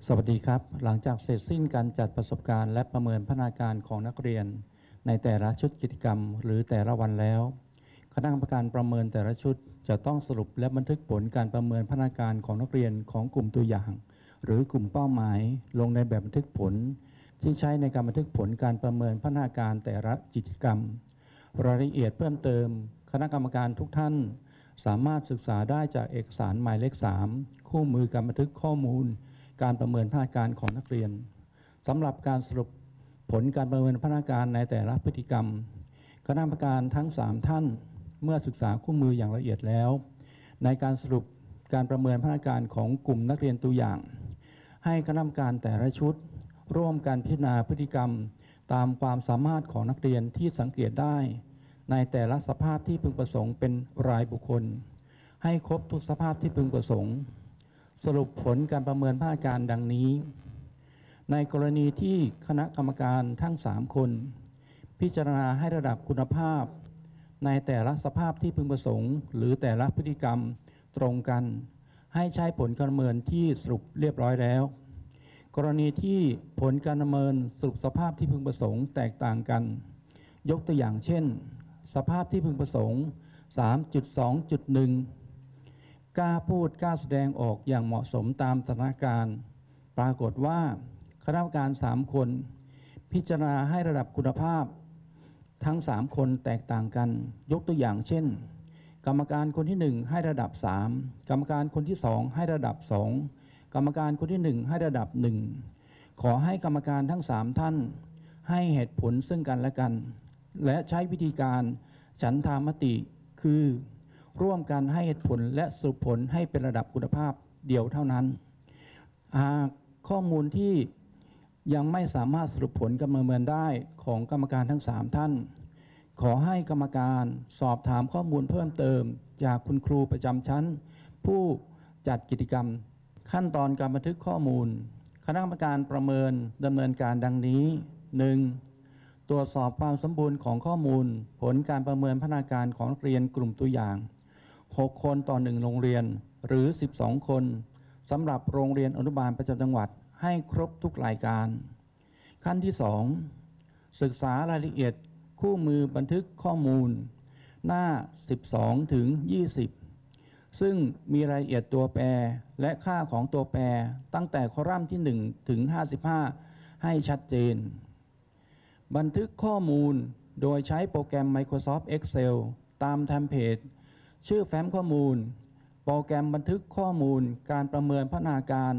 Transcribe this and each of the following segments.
สวัสดีครับหลังจากเสร็จสิ้นการจัดประสบการณ์และประเมินพัฒนาการของนักเรียนในแต่ละชุดกิจกรรมหรือแต่ละวันแล้วคณะกรรมการประเมินแต่ละชุดจะต้องสรุปและบันทึกผลการประเมินพัฒนาการของนักเรียนของกลุ่มตัวอย่างหรือกลุ่มเป้าหมายลงในแบบบันทึกผลที่ใช้ในการบันทึกผลการประเมินพัฒนาการแต่ละกิจกรรมรายละเอียดเพิ่มเติมคณะกรรมการทุกท่านสามารถศึกษาได้จากเอกสารหมายเลข 3คู่มือการบันทึกข้อมูลการประเมินพัฒนาการของนักเรียนสำหรับการสรุปผลการประเมินพัฒนาการในแต่ละพฤติกรรมคณะกรรมการทั้ง3ท่านเมื่อศึกษาคู่มืออย่างละเอียดแล้วในการสรุปการประเมินพัฒนาการของกลุ่มนักเรียนตัวอย่างให้คณะกรรมการแต่ละชุดร่วมกันพิจารณาพฤติกรรมตามความสามารถของนักเรียนที่สังเกตได้ในแต่ละสภาพที่พึงประสงค์เป็นรายบุคคลให้ครบทุกสภาพที่พึงประสงค์สรุปผลการประเมินพัฒนาการดังนี้ในกรณีที่คณะกรรมการทั้ง3คนพิจารณาให้ระดับคุณภาพในแต่ละสภาพที่พึงประสงค์หรือแต่ละพฤติกรรมตรงกันให้ใช้ผลการประเมินที่สรุปเรียบร้อยแล้วกรณีที่ผลการประเมินสรุปสภาพที่พึงประสงค์แตกต่างกันยกตัวอย่างเช่นสภาพที่พึงประสงค์ 3.2.1 กล้าพูดกล้าแสดงออกอย่างเหมาะสมตามสถานการณ์ปรากฏว่าคณะกรรมการ3คนพิจารณาให้ระดับคุณภาพทั้ง3คนแตกต่างกันยกตัวอย่างเช่นกรรมการคนที่1ให้ระดับ3กรรมการคนที่2ให้ระดับ2กรรมการคนที่1ให้ระดับ1ขอให้กรรมการทั้ง3ท่านให้เหตุผลซึ่งกันและกันและใช้วิธีการฉันทามติคือร่วมกันให้เหตุผลและสรุปผลให้เป็นระดับคุณภาพเดียวเท่านั้นหากข้อมูลที่ยังไม่สามารถสรุปผลการประเมินได้ของกรรมการทั้ง3ท่านขอให้กรรมการสอบถามข้อมูลเพิ่มเติมจากคุณครูประจำชั้นผู้จัดกิจกรรมขั้นตอนการบันทึกข้อมูลคณะกรรมการประเมินดำเนินการดังนี้ 1. ตรวจสอบความสมบูรณ์ของข้อมูลผลการประเมินพัฒนาการของนักเรียนกลุ่มตัวอย่าง6คนต่อ1โรงเรียนหรือ12คนสำหรับโรงเรียนอนุบาลประจำจังหวัดให้ครบทุกรายการขั้นที่ 2. ศึกษารายละเอียดคู่มือบันทึกข้อมูลหน้า12ถึง20ซึ่งมีรายละเอียดตัวแปรและค่าของตัวแปรตั้งแต่คอลัมน์ที่1ถึง55ให้ชัดเจนบันทึกข้อมูลโดยใช้โปรแกรม Microsoft Excel ตามเทมเพลตชื่อแฟ้มข้อมูลโปรแกรมบันทึกข้อมูลการประเมินพัฒนาการ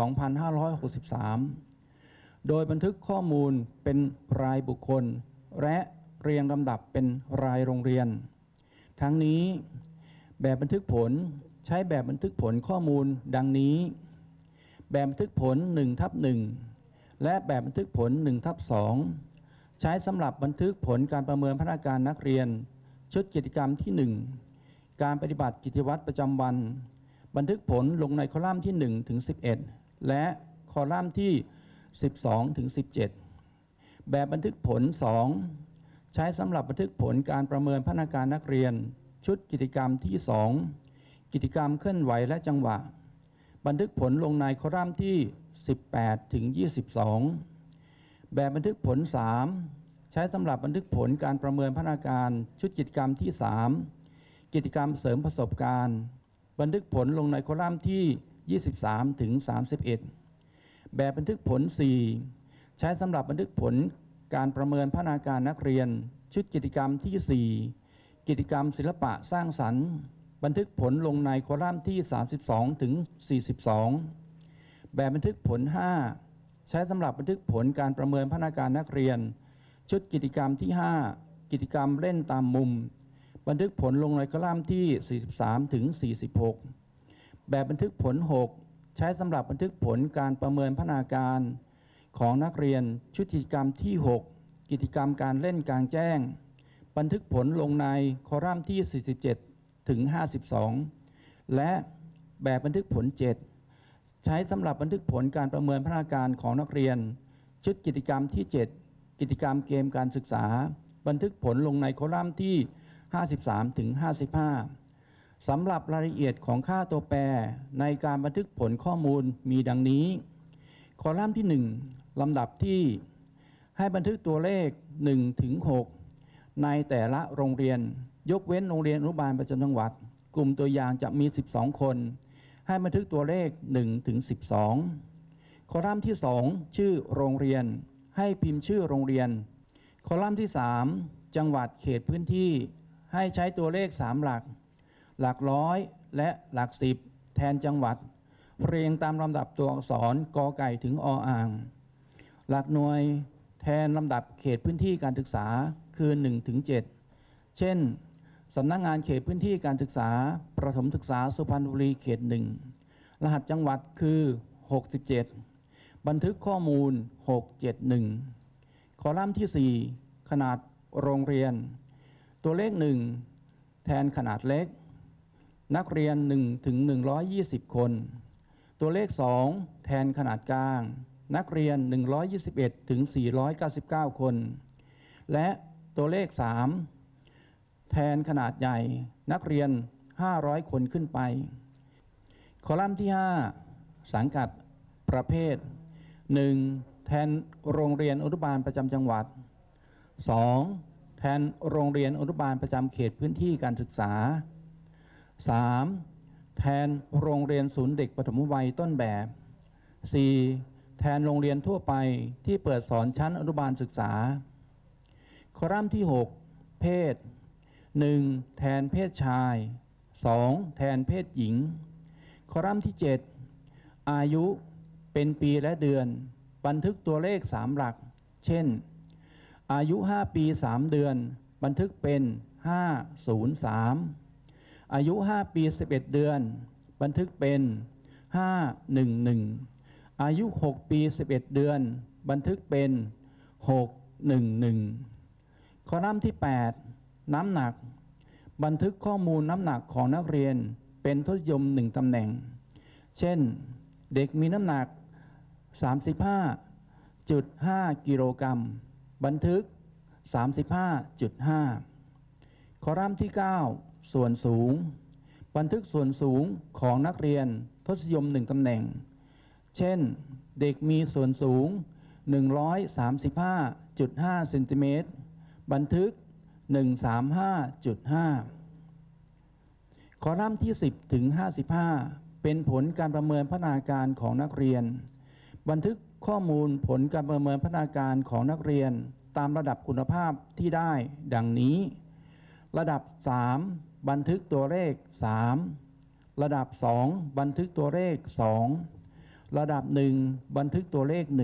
2563 โดยบันทึกข้อมูลเป็นรายบุคคลและเรียงลำดับเป็นรายโรงเรียนทั้งนี้แบบบันทึกผลใช้แบบบันทึกผลข้อมูลดังนี้แบบบันทึกผล 1/1 และแบบบันทึกผล 1/2 ใช้สำหรับบันทึกผลการประเมินพัฒนาการนักเรียนชุดกิจกรรมที่ 1การปฏิบัติกิจวัตรประจำวันบันทึกผลลงในคอลัมน์ที่1ถึง11และคอลัมน์ที่12ถึง17แบบบันทึกผล 2 ใช้สำหรับบันทึกผลการประเมินพัฒนาการนักเรียนชุดกิจกรรมที่2กิจกรรมเคลื่อนไหวและจังหวะบันทึกผลลงในคอลัมน์ที่18ถึง22แบบบันทึกผล 3 ใช้สำหรับบันทึกผลการประเมินพัฒนาการชุดกิจกรรมที่3กิจกรรมเสริมประสบการณ์บันทึกผลลงในคอลัมน์ที่23ถึง31แบบบันทึกผล 4 ใช้สำหรับบันทึกผลการประเมินพัฒนาการนักเรียนชุดกิจกรรมที่4กิจกรรมศิลปะสร้างสรรค์บันทึกผลลงในคอลัมน์ที่32ถึง42แบบบันทึกผล 5 ใช้สำหรับบันทึกผลการประเมินพัฒนาการนักเรียนชุดกิจกรรมที่5กิจกรรมเล่นตามมุมบันทึกผลลงในคอลัมน์ที่43ถึง46แบบบันทึกผล 6 ใช้สำหรับบันทึกผลการประเมินพัฒนาการของนักเรียนชุดกิจกรรมที่6กิจกรรมการเล่นกลางแจ้งบันทึกผลลงในคอลัมน์ที่47ถึง52และแบบบันทึกผล 7 ใช้สำหรับบันทึกผลการประเมินพัฒนาการของนักเรียนชุดกิจกรรมที่7กิจกรรมเกมการศึกษาบันทึกผลลงในคอลัมน์ที่53ถึง55สำหรับรายละเอียดของค่าตัวแปรในการบันทึกผลข้อมูลมีดังนี้คอลัมน์ที่ 1 ลำดับที่ให้บันทึกตัวเลข1 ถึง 6ในแต่ละโรงเรียนยกเว้นโรงเรียนอนุบาลประจำจังหวัดกลุ่มตัวอย่างจะมี12คนให้บันทึกตัวเลข1 ถึง 12คอลัมน์ที่ 2 ชื่อโรงเรียนให้พิมพ์ชื่อโรงเรียนคอลัมน์ที่ 3 จังหวัดเขตพื้นที่ให้ใช้ตัวเลข3หลักหลักร้อยและหลัก10แทนจังหวัดเรียงตามลำดับตัวอักษรกอไก่ถึงออ่างหลักหน่วยแทนลำดับเขตพื้นที่การศึกษาคือ1 ถึง 7เช่นสำนักงานเขตพื้นที่การศึกษาประถมศึกษาสุพรรณบุรีเขต1รหัสจังหวัดคือ67บันทึกข้อมูล671คอลัมน์ที่ 4 ขนาดโรงเรียนตัวเลข1แทนขนาดเล็กนักเรียน1 ถึง 120 คนตัวเลข2แทนขนาดกลางนักเรียน121 ถึง 499 คนและตัวเลข3แทนขนาดใหญ่นักเรียน500 คนขึ้นไปคอลัมน์ที่ 5 สังกัดประเภท 1. แทนโรงเรียนอนุบาลประจำจังหวัด 2. แทนโรงเรียนอนุบาลประจำเขตพื้นที่การศึกษา 3. แทนโรงเรียนศูนย์เด็กปฐมวัยต้นแบบ 4. แทนโรงเรียนทั่วไปที่เปิดสอนชั้นอนุบาลศึกษาคอลัมน์ที่ 6 เพศ 1. แทนเพศชาย 2. แทนเพศหญิงคอลัมน์ที่ 7 อายุเป็นปีและเดือนบันทึกตัวเลข3หลักเช่นอายุ5 ปี 3 เดือนบันทึกเป็น503อายุ5 ปี 11 เดือนบันทึกเป็น511อายุ6 ปี 11 เดือนบันทึกเป็น611คอลัมน์ที่ 8 น้ำหนักบันทึกข้อมูลน้ำหนักของนักเรียนเป็นทศนิยม1ตำแหน่งเช่นเด็กมีน้ำหนัก 35.5 กิโลกรัมบันทึก 35.5 คอลัมน์ที่ 9 ส่วนสูงบันทึกส่วนสูงของนักเรียนทศนิยม1ตำแหน่งเช่นเด็กมีส่วนสูง 135.5 เซนติเมตรบันทึก 135.5 คอลัมน์ที่ 10 ถึง 55 เป็นผลการประเมินพัฒนาการของนักเรียนบันทึกข้อมูลผลการประเมินพัฒนาการของนักเรียนตามระดับคุณภาพที่ได้ดังนี้ระดับ3บันทึกตัวเลข3ระดับ2บันทึกตัวเลข2ระดับ1บันทึกตัวเลข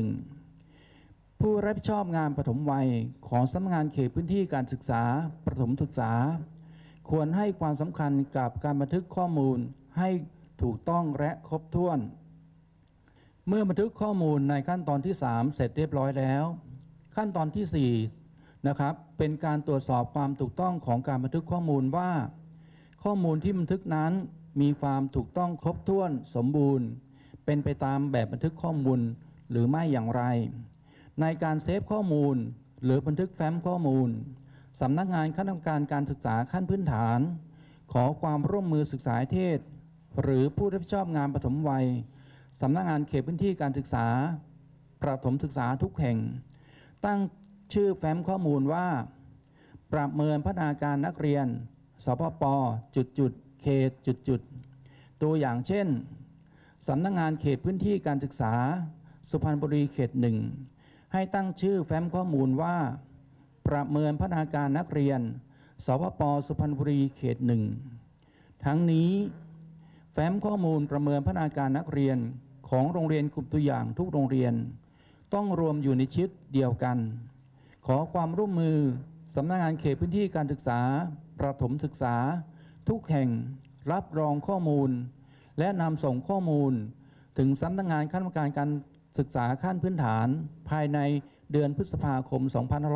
1ผู้รับผิดชอบงานปฐมวัยของสำนักงานเขตพื้นที่การศึกษาประถมศึกษาควรให้ความสำคัญกับการบันทึกข้อมูลให้ถูกต้องและครบถ้วนเมื่อบันทึกข้อมูลในขั้นตอนที่3เสร็จเรียบร้อยแล้วขั้นตอนที่4นะครับเป็นการตรวจสอบความถูกต้องของการบันทึกข้อมูลว่าข้อมูลที่บันทึกนั้นมีความถูกต้องครบถ้วนสมบูรณ์เป็นไปตามแบบบันทึกข้อมูลหรือไม่อย่างไรในการเซฟข้อมูลหรือบันทึกแฟ้มข้อมูลสำนักงานคณะกรรมการการศึกษาขั้นพื้นฐานขอความร่วมมือศึกษาเทศหรือผู้รับผิดชอบงานปฐมวัยสำนักงานเขตพื้นที่การศึกษาประถมศึกษาทุกแห่งตั้งชื่อแฟ้มข้อมูลว่าประเมินพัฒนาการนักเรียนสพป.เขตตัวอย่างเช่นสำนักงานเขตพื้นที่การศึกษาสุพรรณบุรีเขต1ให้ตั้งชื่อแฟ้มข้อมูลว่าประเมินพัฒนาการนักเรียนสพป.สุพรรณบุรีเขต1ทั้งนี้แฟ้มข้อมูลประเมินพัฒนาการนักเรียนของโรงเรียนกลุ่มตัวอย่างทุกโรงเรียนต้องรวมอยู่ในชุดเดียวกันขอความร่วมมือสำนักงานเขตพื้นที่การศึกษาประถมศึกษาทุกแห่งรับรองข้อมูลและนำส่งข้อมูลถึงสำนักงานคณะกรรมการการศึกษาขั้นพื้นฐานภายในเดือนพฤษภาคม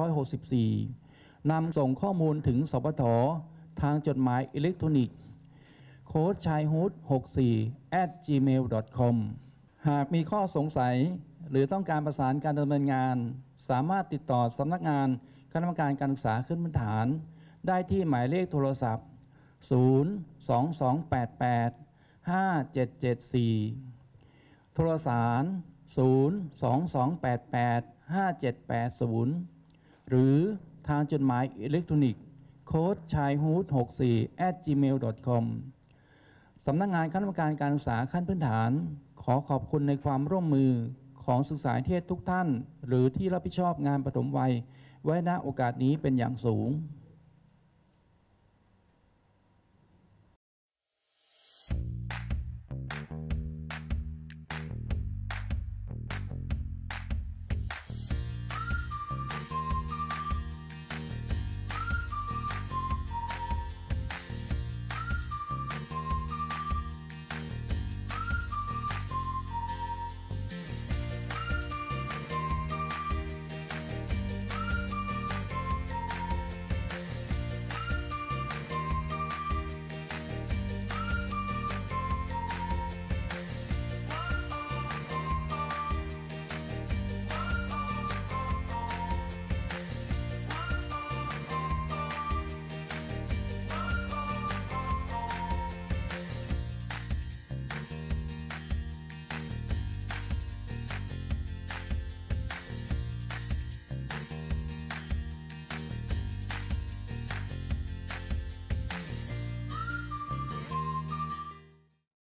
2564 นำส่งข้อมูลถึงสปท.ทางจดหมายอิเล็กทรอนิกส์โค้ดชายฮูด64@gmail.com หากมีข้อสงสัยหรือต้องการประสานการดำเนินงานสามารถติดต่อสำนักงานคณะกรรมการการศึกษาขั้นพื้นฐานได้ที่หมายเลขโทรศัพท์ 022885774 โทรสาร 022885780 หรือทางจดหมายอิเล็กทรอนิกส์โค้ดชายฮูด64@gmail.com สำนักงานคณะกรรมการการศึกษาขั้นพื้นฐานขอขอบคุณในความร่วมมือของศึกษานิเทศทุกท่านหรือที่รับผิดชอบงานปฐมวัยไว้ณโอกาสนี้เป็นอย่างสูง